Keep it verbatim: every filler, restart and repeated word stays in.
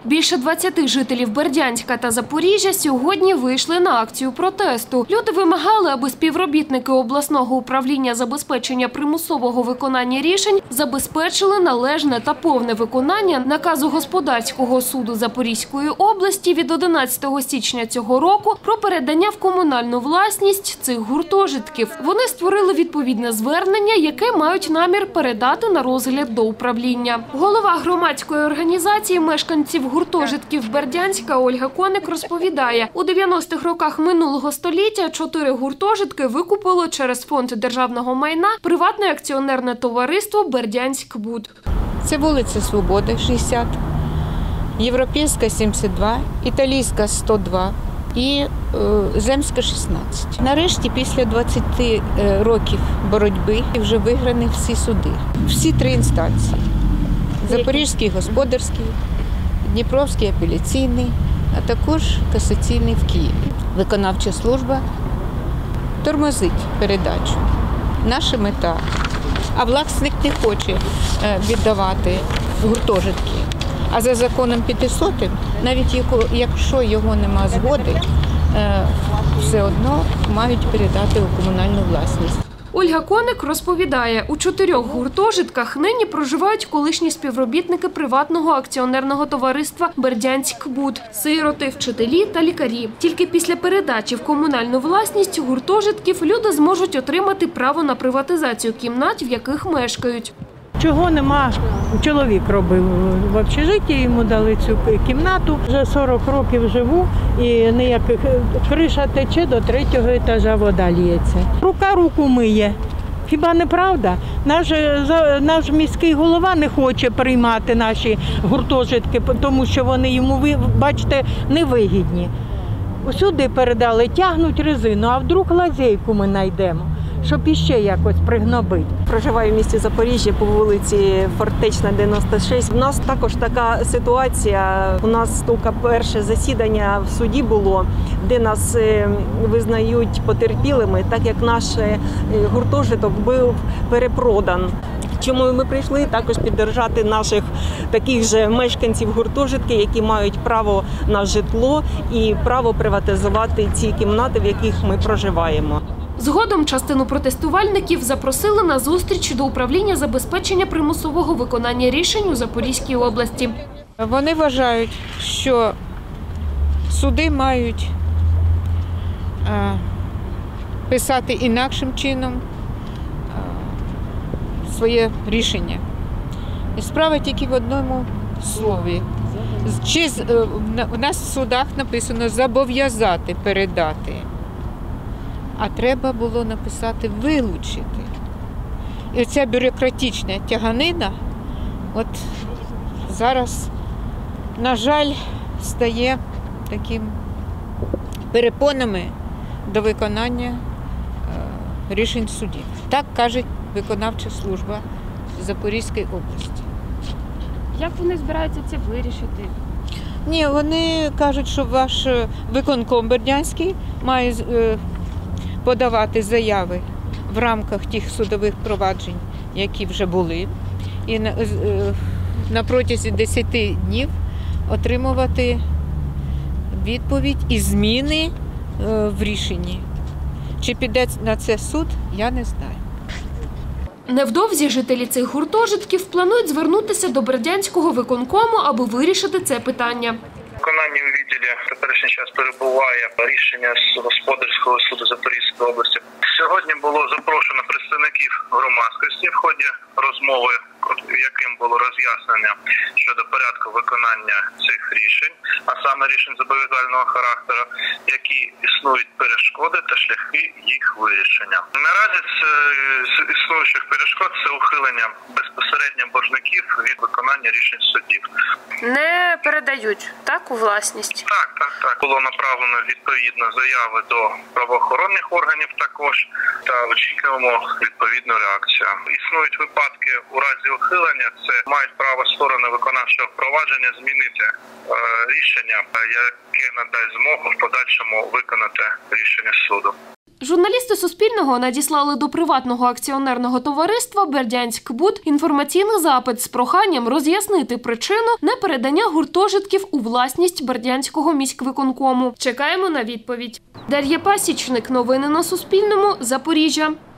Більше двадцяти жителів Бердянська та Запоріжжя сьогодні вийшли на акцію протесту. Люди вимагали, аби співробітники обласного управління забезпечення примусового виконання рішень забезпечили належне та повне виконання наказу Господарського суду Запорізької області від одинадцятого січня цього року про передання в комунальну власність цих гуртожитків. Вони створили відповідне звернення, яке мають намір передати на розгляд до управління. Голова громадської організації мешканців гуртожитків Бердянська Ольга Коник розповідає, у дев'яностих роках минулого століття чотири гуртожитки викупило через фонд державного майна приватне акціонерне товариство «Бердянськбуд». Це вулиця Свободи, шістдесят, Європейська, сімдесят два, Італійська, сто два і е, Земська, шістнадцять. Нарешті, після двадцяти років боротьби, вже виграні всі суди. Всі три інстанції. Запорізький господарський, Дніпровський апеляційний, а також касаційний в Києві. Виконавча служба тормозить передачу. Наша мета. А власник не хоче віддавати гуртожитки. А за законом п'ятисотим, навіть якщо його нема згоди, все одно мають передати у комунальну власність. Ольга Коник розповідає, у чотирьох гуртожитках нині проживають колишні співробітники приватного акціонерного товариства «Бердянськбуд» – сироти, вчителі та лікарі. Тільки після передачі в комунальну власність гуртожитків люди зможуть отримати право на приватизацію кімнат, в яких мешкають. Чого нема, чоловік робив в общежитті, йому дали цю кімнату. Вже сорок років живу і ніяких, криша тече, до третього етажа вода ліється. Рука руку миє. Хіба не правда? Наш, наш міський голова не хоче приймати наші гуртожитки, тому що вони йому, бачите, невигідні. Усюди передали, тягнуть резину, а вдруг лазейку ми знайдемо, щоб іще якось пригнобити. Проживаю в місті Запоріжжя по вулиці Фортечна, дев'яносто шість. У нас також така ситуація. У нас тільки перше засідання в суді було, де нас визнають потерпілими, так як наш гуртожиток був перепродан. Чому ми прийшли також підтримати наших таких же мешканців гуртожитки, які мають право на житло і право приватизувати ці кімнати, в яких ми проживаємо. Згодом частину протестувальників запросили на зустріч до управління забезпечення примусового виконання рішень у Запорізькій області. Вони вважають, що суди мають а, писати інакшим чином а, своє рішення. І справа тільки в одному слові. Чи, у нас в судах написано «зобов'язати передати». А треба було написати «вилучити». І оця бюрократична тяганина от зараз, на жаль, стає таким перепонами до виконання рішень судів. Так каже виконавча служба Запорізької області. Як вони збираються це вирішити? Ні, вони кажуть, що ваш виконком Бердянський має подавати заяви в рамках тих судових проваджень, які вже були, і на, на протязі десяти днів отримувати відповідь і зміни в рішенні. Чи піде на це суд, я не знаю. Невдовзі жителі цих гуртожитків планують звернутися до Бердянського виконкому, аби вирішити це питання. Виконання у відділі в теперішній час перебуває рішення з Господарського суду Запорізької області. Сьогодні було запрошено представників громадськості в ході розмови, яким було роз'яснення щодо порядку виконання цих рішень, а саме рішень зобов'язального характеру, які існують перешкоди та шляхи їх вирішення. Наразі з існуючих перешкод це ухилення безпосередньо боржників від виконання рішень судів. Не передають, так, у власність? Так, так, так. Було направлено відповідно заяви до правоохоронних органів також та очікуємо відповідну реакцію. Існують випадки у разі ухилення, це мають право сторони виконавчого провадження змінити е, рішення, яке надасть змогу в подальшому виконати рішення суду. Журналісти Суспільного надіслали до приватного акціонерного товариства «Бердянськбуд» інформаційний запит з проханням роз'яснити причину непередання гуртожитків у власність Бердянського міськвиконкому. Чекаємо на відповідь. Дар'я Пасічник. Новини на Суспільному. Запоріжжя.